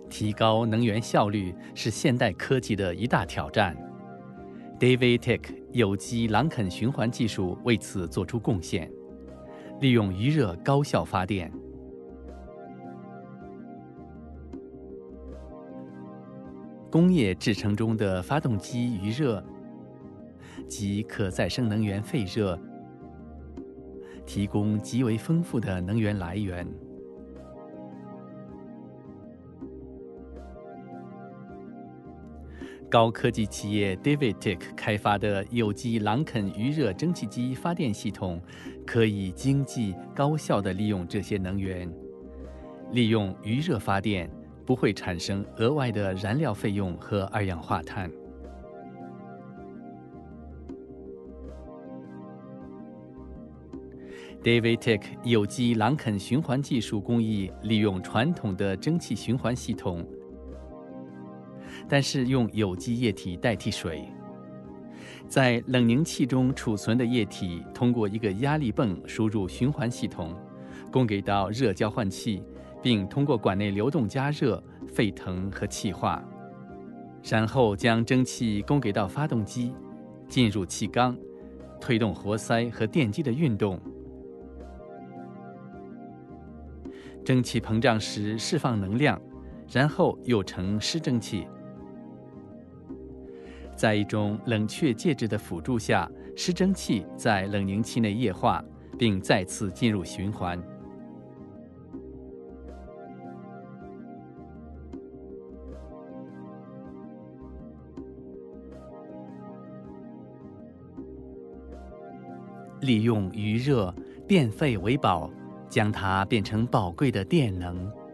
提高能源效率是现代科技的一大挑战。DAVITEC 有机朗肯循环技术为此做出贡献，利用余热高效发电。工业制成中的发动机余热及可再生能源废热，提供极为丰富的能源来源。高科技企业 DAVITEC 开发的有机朗肯余热蒸汽机发电系统，可以经济高效地利用这些能源。利用余热发电，不会产生额外的燃料费用和二氧化碳。DAVITEC 有机朗肯循环技术工艺利用传统的蒸汽循环系统，但是用有机液体代替水，在冷凝器中储存的液体通过一个压力泵输入循环系统，供给到热交换器，并通过管内流动加热、沸腾和气化，然后将蒸汽供给到发动机，进入气缸，推动活塞和电机的运动。蒸汽膨胀时释放能量，然后又成湿蒸气。在一种冷却介质的辅助下，湿蒸气在冷凝器内液化，并再次进入循环。利用余热，变废为宝，将它变成宝贵的电能。